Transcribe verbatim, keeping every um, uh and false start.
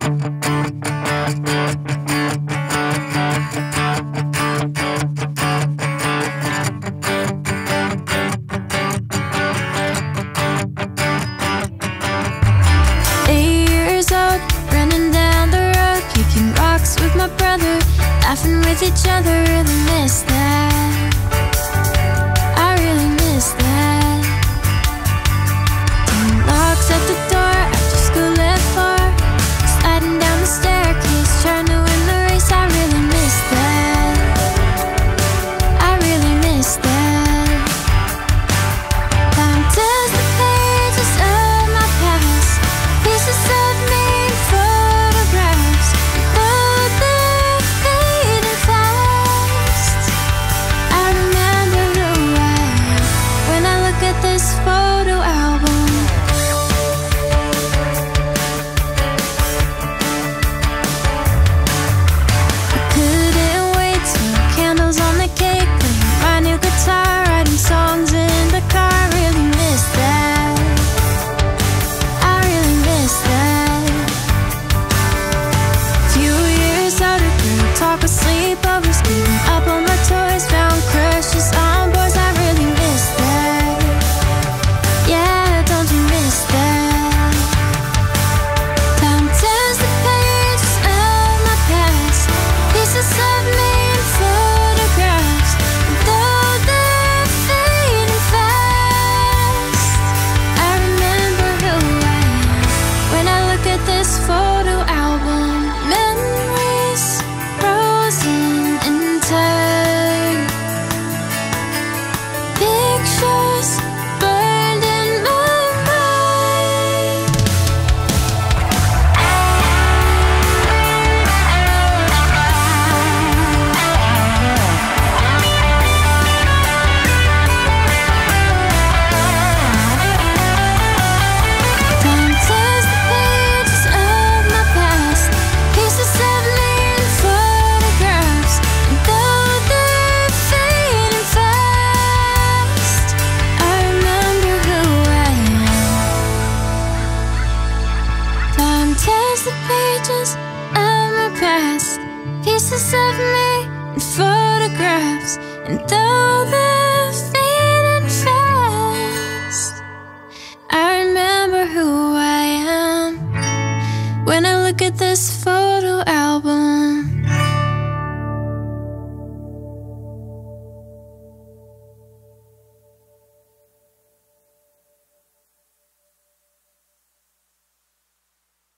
With my brother, laughing with each other, really miss that. I really miss that. Ten locks at the door after school at four, sliding down the staircase, trying to win the race. I really miss that. I really miss that. Time turns the pages of my past, pieces of me in photographs. This photo album, I couldn't wait till candles on the cake, playing my new guitar, writing songs in the car. I really miss that. I really miss that. Few years older, girl talk with sleepovers, giving up on my toys, found crushes on boards. I really miss that. Yeah, don't you miss that? Time turns the pages of my past, pieces of me in photographs. And though they're fading fast, I remember who I am when I look at this photo album. Memories frozen in time, pictures burned in my mind. Time turns the pages of my past, pieces of me in photographs. And though they're fading fast, I remember who I am. Time tears the pages of my past, pieces of me in photographs. And though they're fading fast, I remember who I am when I look at this photo.